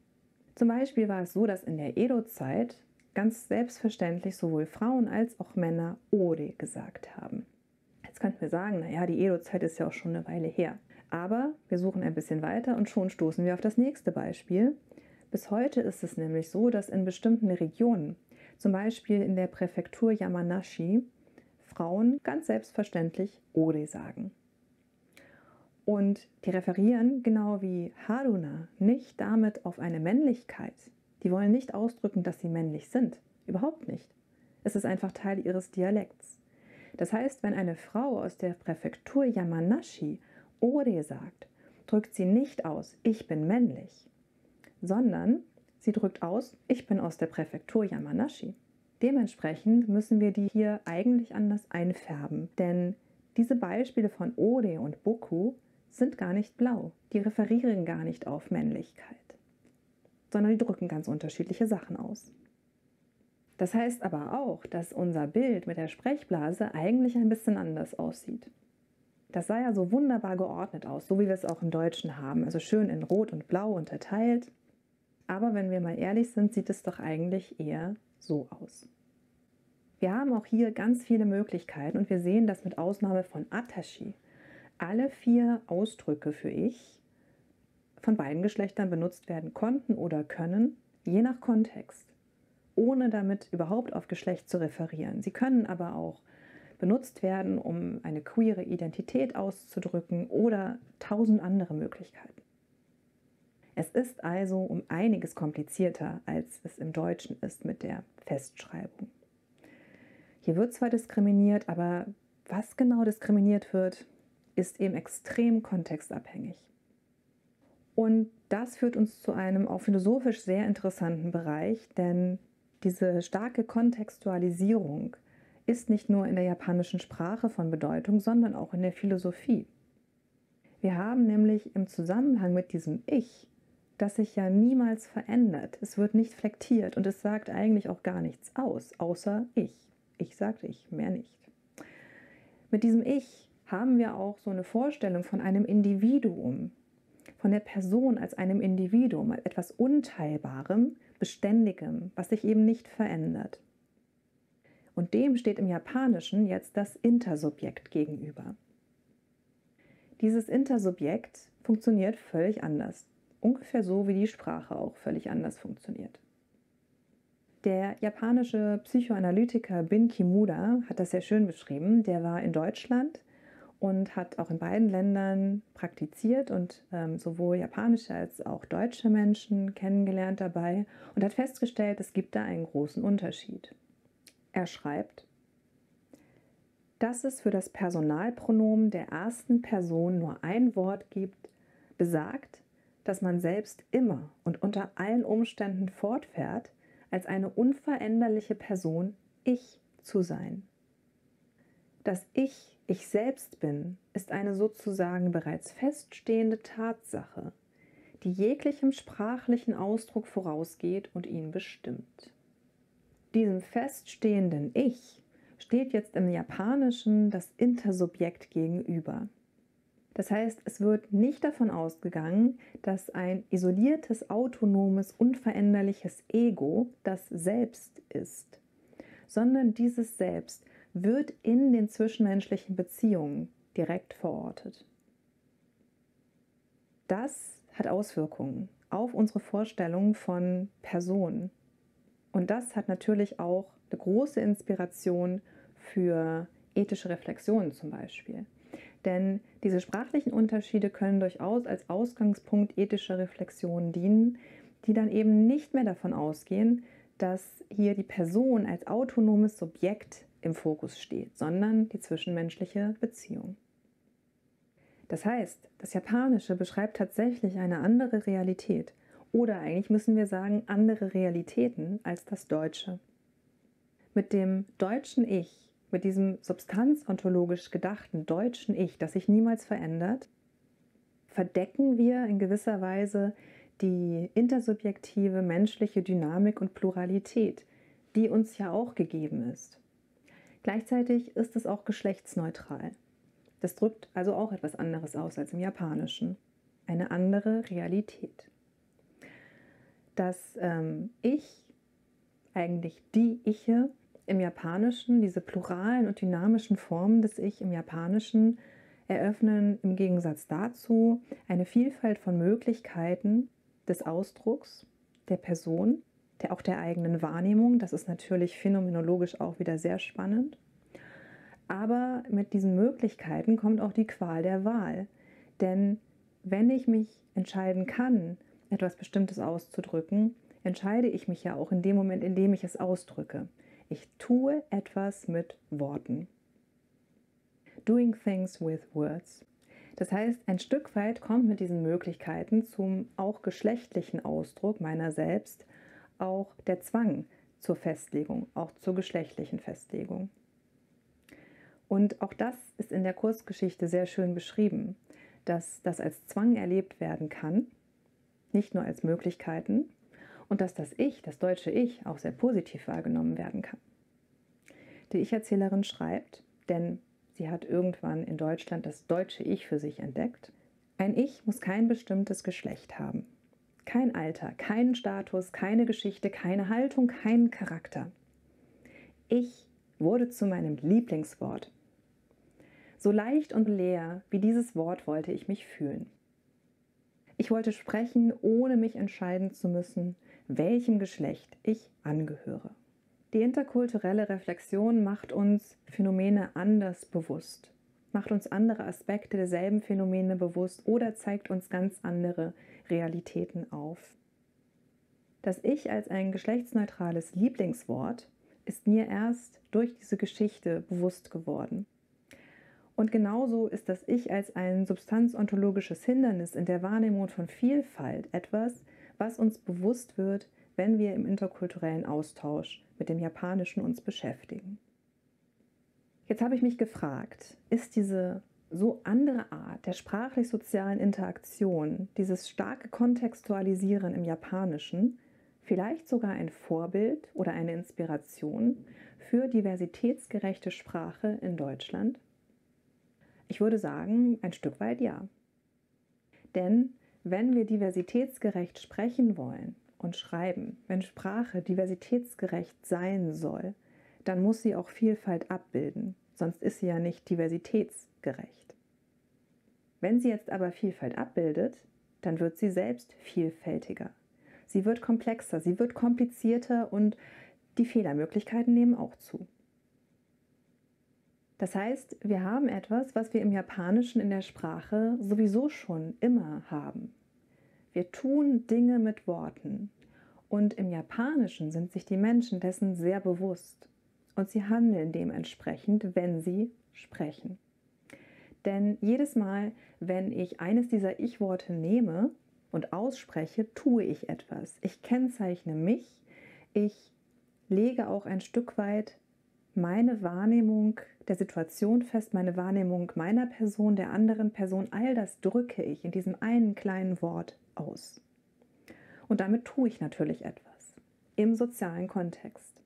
Zum Beispiel war es so, dass in der Edo-Zeit ganz selbstverständlich sowohl Frauen als auch Männer Ore gesagt haben. Jetzt könnten wir sagen, naja, die Edo-Zeit ist ja auch schon eine Weile her. Aber wir suchen ein bisschen weiter und schon stoßen wir auf das nächste Beispiel. Bis heute ist es nämlich so, dass in bestimmten Regionen, zum Beispiel in der Präfektur Yamanashi, Frauen ganz selbstverständlich Ore sagen. Und die referieren, genau wie Haruna, nicht damit auf eine Männlichkeit. Die wollen nicht ausdrücken, dass sie männlich sind. Überhaupt nicht. Es ist einfach Teil ihres Dialekts. Das heißt, wenn eine Frau aus der Präfektur Yamanashi Ore sagt, drückt sie nicht aus, ich bin männlich, sondern sie drückt aus, ich bin aus der Präfektur Yamanashi. Dementsprechend müssen wir die hier eigentlich anders einfärben, denn diese Beispiele von Ore und Boku sind gar nicht blau. Die referieren gar nicht auf Männlichkeit, sondern die drücken ganz unterschiedliche Sachen aus. Das heißt aber auch, dass unser Bild mit der Sprechblase eigentlich ein bisschen anders aussieht. Das sah ja so wunderbar geordnet aus, so wie wir es auch im Deutschen haben, also schön in Rot und Blau unterteilt. Aber wenn wir mal ehrlich sind, sieht es doch eigentlich eher so aus. Wir haben auch hier ganz viele Möglichkeiten und wir sehen, dass mit Ausnahme von Atashi alle 4 Ausdrücke für ich von beiden Geschlechtern benutzt werden konnten oder können, je nach Kontext, ohne damit überhaupt auf Geschlecht zu referieren. Sie können aber auch benutzt werden, um eine queere Identität auszudrücken oder 1000 andere Möglichkeiten. Es ist also um einiges komplizierter, als es im Deutschen ist mit der Festschreibung. Hier wird zwar diskriminiert, aber was genau diskriminiert wird, ist eben extrem kontextabhängig. Und das führt uns zu einem auch philosophisch sehr interessanten Bereich, denn diese starke Kontextualisierung ist nicht nur in der japanischen Sprache von Bedeutung, sondern auch in der Philosophie. Wir haben nämlich im Zusammenhang mit diesem Ich, das sich ja niemals verändert, es wird nicht flektiert und es sagt eigentlich auch gar nichts aus, außer ich. Ich sagt ich, mehr nicht. Mit diesem Ich haben wir auch so eine Vorstellung von einem Individuum, von der Person als einem Individuum, als etwas Unteilbarem, Beständigem, was sich eben nicht verändert. Und dem steht im Japanischen jetzt das Intersubjekt gegenüber. Dieses Intersubjekt funktioniert völlig anders, ungefähr so wie die Sprache auch völlig anders funktioniert. Der japanische Psychoanalytiker Bin Kimura hat das sehr schön beschrieben. Der war in Deutschland und hat auch in beiden Ländern praktiziert und sowohl japanische als auch deutsche Menschen kennengelernt dabei und hat festgestellt, es gibt da einen großen Unterschied. Er schreibt, dass es für das Personalpronomen der ersten Person nur ein Wort gibt, besagt, dass man selbst immer und unter allen Umständen fortfährt, als eine unveränderliche Person ich zu sein. Das ich selbst bin, ist eine sozusagen bereits feststehende Tatsache, die jeglichem sprachlichen Ausdruck vorausgeht und ihn bestimmt. Diesem feststehenden Ich steht jetzt im Japanischen das Intersubjekt gegenüber. Das heißt, es wird nicht davon ausgegangen, dass ein isoliertes, autonomes, unveränderliches Ego das Selbst ist, sondern dieses Selbst wird in den zwischenmenschlichen Beziehungen direkt verortet. Das hat Auswirkungen auf unsere Vorstellung von Personen. Und das hat natürlich auch eine große Inspiration für ethische Reflexionen zum Beispiel. Denn diese sprachlichen Unterschiede können durchaus als Ausgangspunkt ethischer Reflexionen dienen, die dann eben nicht mehr davon ausgehen, dass hier die Person als autonomes Subjekt im Fokus steht, sondern die zwischenmenschliche Beziehung. Das heißt, das Japanische beschreibt tatsächlich eine andere Realität oder eigentlich müssen wir sagen andere Realitäten als das Deutsche. Mit dem deutschen Ich, mit diesem substanzontologisch gedachten deutschen Ich, das sich niemals verändert, verdecken wir in gewisser Weise die intersubjektive menschliche Dynamik und Pluralität, die uns ja auch gegeben ist. Gleichzeitig ist es auch geschlechtsneutral. Das drückt also auch etwas anderes aus als im Japanischen. Eine andere Realität. dass ich, eigentlich die Iche im Japanischen, diese pluralen und dynamischen Formen des Ich im Japanischen eröffnen im Gegensatz dazu eine Vielfalt von Möglichkeiten des Ausdrucks der Person, auch der eigenen Wahrnehmung. Das ist natürlich phänomenologisch auch wieder sehr spannend. Aber mit diesen Möglichkeiten kommt auch die Qual der Wahl. Denn wenn ich mich entscheiden kann, etwas Bestimmtes auszudrücken, entscheide ich mich ja auch in dem Moment, in dem ich es ausdrücke. Ich tue etwas mit Worten. Doing things with words. Das heißt, ein Stück weit kommt mit diesen Möglichkeiten zum auch geschlechtlichen Ausdruck meiner selbst auch der Zwang zur Festlegung, auch zur geschlechtlichen Festlegung. Und auch das ist in der Kurzgeschichte sehr schön beschrieben, dass das als Zwang erlebt werden kann, nicht nur als Möglichkeiten, und dass das Ich, das deutsche Ich, auch sehr positiv wahrgenommen werden kann. Die Ich-Erzählerin schreibt, denn sie hat irgendwann in Deutschland das deutsche Ich für sich entdeckt: Ein Ich muss kein bestimmtes Geschlecht haben. Kein Alter, keinen Status, keine Geschichte, keine Haltung, keinen Charakter. Ich wurde zu meinem Lieblingswort. So leicht und leer wie dieses Wort wollte ich mich fühlen. Ich wollte sprechen, ohne mich entscheiden zu müssen, welchem Geschlecht ich angehöre. Die interkulturelle Reflexion macht uns Phänomene anders bewusst, macht uns andere Aspekte derselben Phänomene bewusst oder zeigt uns ganz andere Realitäten auf. Das Ich als ein geschlechtsneutrales Lieblingswort ist mir erst durch diese Geschichte bewusst geworden. Und genauso ist das Ich als ein substanzontologisches Hindernis in der Wahrnehmung von Vielfalt etwas, was uns bewusst wird, wenn wir im interkulturellen Austausch mit dem Japanischen uns beschäftigen. Jetzt habe ich mich gefragt, ist diese so andere Art der sprachlich-sozialen Interaktion, dieses starke Kontextualisieren im Japanischen, vielleicht sogar ein Vorbild oder eine Inspiration für diversitätsgerechte Sprache in Deutschland? Ich würde sagen, ein Stück weit ja. Denn wenn wir diversitätsgerecht sprechen wollen und schreiben, wenn Sprache diversitätsgerecht sein soll, dann muss sie auch Vielfalt abbilden, sonst ist sie ja nicht diversitätsgerecht. Wenn sie jetzt aber Vielfalt abbildet, dann wird sie selbst vielfältiger. Sie wird komplexer, sie wird komplizierter und die Fehlermöglichkeiten nehmen auch zu. Das heißt, wir haben etwas, was wir im Japanischen in der Sprache sowieso schon immer haben. Wir tun Dinge mit Worten. Und im Japanischen sind sich die Menschen dessen sehr bewusst. Und sie handeln dementsprechend, wenn sie sprechen. Denn jedes Mal, wenn ich eines dieser Ich-Worte nehme und ausspreche, tue ich etwas. Ich kennzeichne mich, ich lege auch ein Stück weit meine Wahrnehmung der Situation fest, meine Wahrnehmung meiner Person, der anderen Person, all das drücke ich in diesem einen kleinen Wort aus. Und damit tue ich natürlich etwas im sozialen Kontext.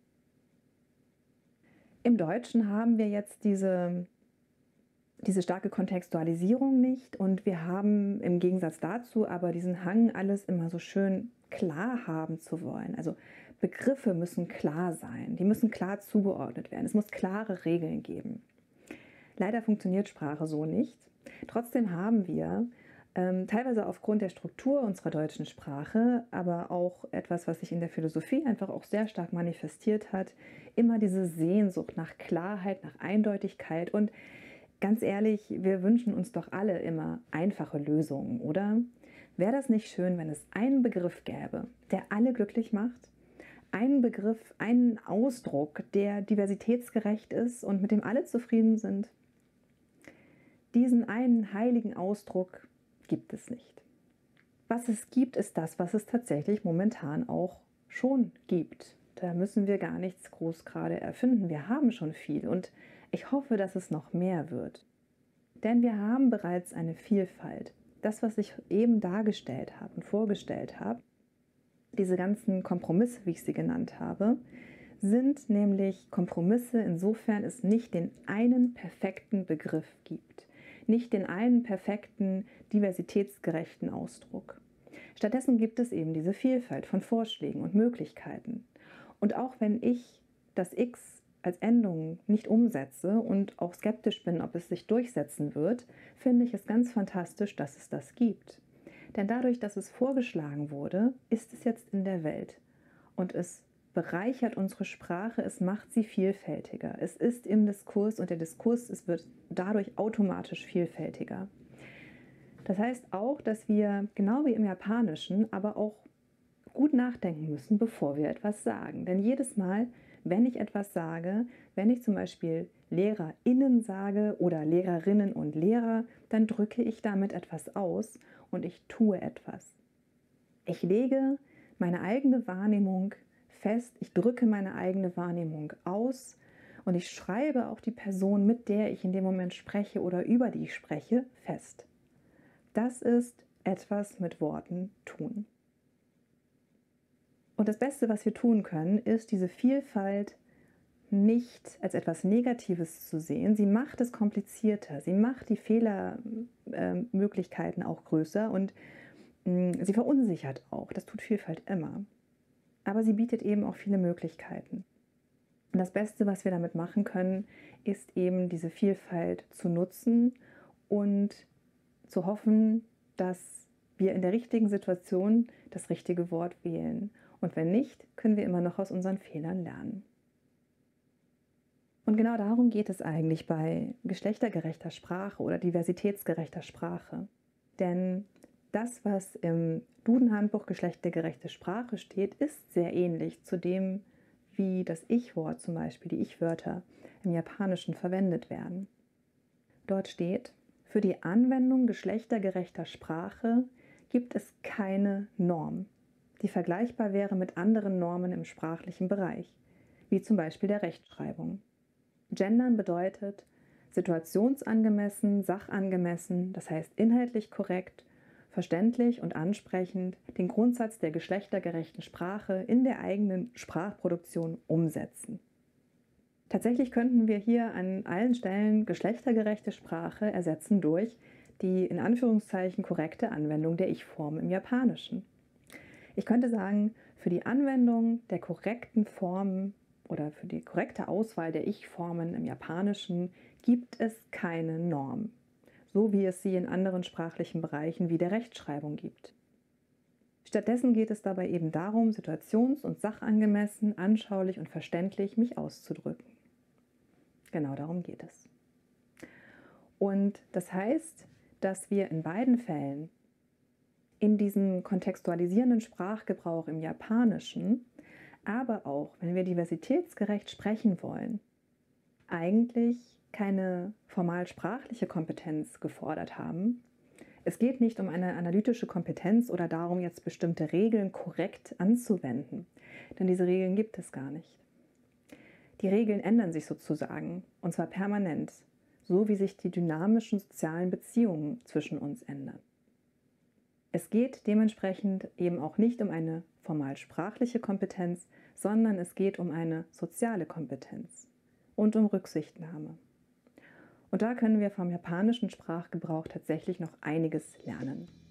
Im Deutschen haben wir jetzt diese starke Kontextualisierung nicht und wir haben im Gegensatz dazu aber diesen Hang, alles immer so schön klar haben zu wollen. Also Begriffe müssen klar sein, die müssen klar zugeordnet werden, es muss klare Regeln geben. Leider funktioniert Sprache so nicht. Trotzdem haben wir teilweise aufgrund der Struktur unserer deutschen Sprache, aber auch etwas, was sich in der Philosophie einfach auch sehr stark manifestiert hat, immer diese Sehnsucht nach Klarheit, nach Eindeutigkeit. Und ganz ehrlich, wir wünschen uns doch alle immer einfache Lösungen, oder? Wäre das nicht schön, wenn es einen Begriff gäbe, der alle glücklich macht? Einen Begriff, einen Ausdruck, der diversitätsgerecht ist und mit dem alle zufrieden sind? Diesen einen heiligen Ausdruck gibt es nicht. Was es gibt, ist das, was es tatsächlich momentan auch schon gibt. Da müssen wir gar nichts groß gerade erfinden. Wir haben schon viel und ich hoffe, dass es noch mehr wird. Denn wir haben bereits eine Vielfalt. Das, was ich eben dargestellt habe und vorgestellt habe, diese ganzen Kompromisse, wie ich sie genannt habe, sind nämlich Kompromisse, insofern es nicht den einen perfekten Begriff gibt, nicht den einen perfekten, diversitätsgerechten Ausdruck. Stattdessen gibt es eben diese Vielfalt von Vorschlägen und Möglichkeiten. Und auch wenn ich das X als Endung nicht umsetze und auch skeptisch bin, ob es sich durchsetzen wird, finde ich es ganz fantastisch, dass es das gibt. Denn dadurch, dass es vorgeschlagen wurde, ist es jetzt in der Welt. Und es bereichert unsere Sprache, es macht sie vielfältiger. Es ist im Diskurs und der Diskurs, es wird dadurch automatisch vielfältiger. Das heißt auch, dass wir, genau wie im Japanischen, aber auch gut nachdenken müssen, bevor wir etwas sagen. Denn jedes Mal, wenn ich etwas sage, wenn ich zum Beispiel LehrerInnen sage oder Lehrerinnen und Lehrer, dann drücke ich damit etwas aus und ich tue etwas. Ich lege meine eigene Wahrnehmung fest, ich drücke meine eigene Wahrnehmung aus und ich schreibe auch die Person, mit der ich in dem Moment spreche oder über die ich spreche, fest. Das ist etwas mit Worten tun. Und das Beste, was wir tun können, ist, diese Vielfalt nicht als etwas Negatives zu sehen. Sie macht es komplizierter, sie macht die Fehlermöglichkeiten auch größer und sie verunsichert auch. Das tut Vielfalt immer. Aber sie bietet eben auch viele Möglichkeiten. Und das Beste, was wir damit machen können, ist eben diese Vielfalt zu nutzen und zu hoffen, dass wir in der richtigen Situation das richtige Wort wählen. Und wenn nicht, können wir immer noch aus unseren Fehlern lernen. Und genau darum geht es eigentlich bei geschlechtergerechter Sprache oder diversitätsgerechter Sprache. Denn das, was im Duden-Handbuch geschlechtergerechte Sprache steht, ist sehr ähnlich zu dem, wie das Ich-Wort zum Beispiel, die Ich-Wörter im Japanischen verwendet werden. Dort steht: Für die Anwendung geschlechtergerechter Sprache gibt es keine Norm, die vergleichbar wäre mit anderen Normen im sprachlichen Bereich, wie zum Beispiel der Rechtschreibung. Gendern bedeutet situationsangemessen, sachangemessen, das heißt inhaltlich korrekt, verständlich und ansprechend den Grundsatz der geschlechtergerechten Sprache in der eigenen Sprachproduktion umsetzen. Tatsächlich könnten wir hier an allen Stellen geschlechtergerechte Sprache ersetzen durch die in Anführungszeichen korrekte Anwendung der Ich-Form im Japanischen. Ich könnte sagen, für die Anwendung der korrekten Formen oder für die korrekte Auswahl der Ich-Formen im Japanischen gibt es keine Norm, so wie es sie in anderen sprachlichen Bereichen wie der Rechtschreibung gibt. Stattdessen geht es dabei eben darum, situations- und sachangemessen, anschaulich und verständlich mich auszudrücken. Genau darum geht es. Und das heißt, dass wir in beiden Fällen in diesem kontextualisierenden Sprachgebrauch im Japanischen, aber auch, wenn wir diversitätsgerecht sprechen wollen, eigentlich keine formal sprachliche Kompetenz gefordert haben. Es geht nicht um eine analytische Kompetenz oder darum, jetzt bestimmte Regeln korrekt anzuwenden, denn diese Regeln gibt es gar nicht. Die Regeln ändern sich sozusagen, und zwar permanent, so wie sich die dynamischen sozialen Beziehungen zwischen uns ändern. Es geht dementsprechend eben auch nicht um eine formal sprachliche Kompetenz, sondern es geht um eine soziale Kompetenz und um Rücksichtnahme. Und da können wir vom japanischen Sprachgebrauch tatsächlich noch einiges lernen.